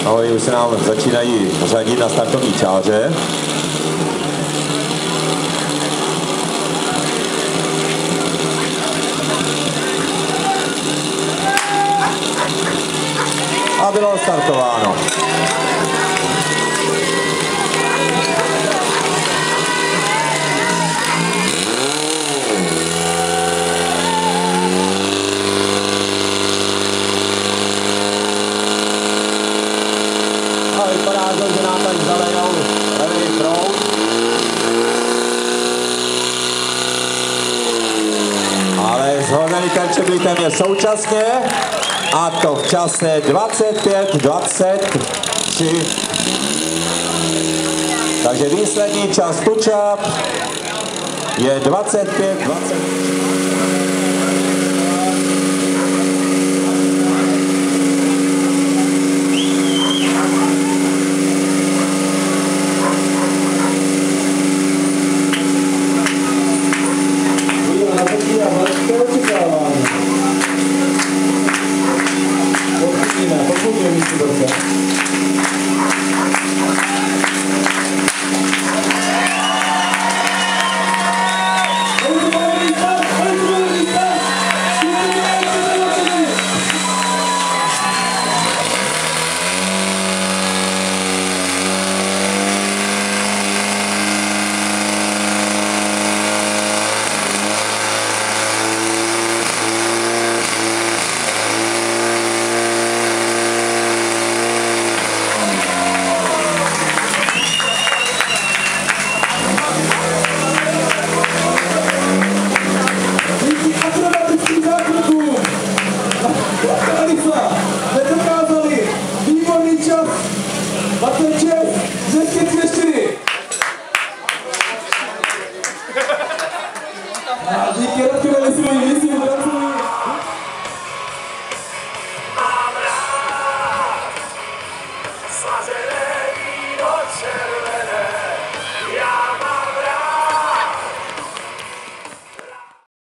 Ahoj, už se nám začínají řadit na startovní čáře. A bylo startováno. A vypadá to, že nám tady zalejou levý proud. Ale zhozený terče byly téměř současně. A to v čase 25:23. Takže výsledný čas Tučap je 25:20.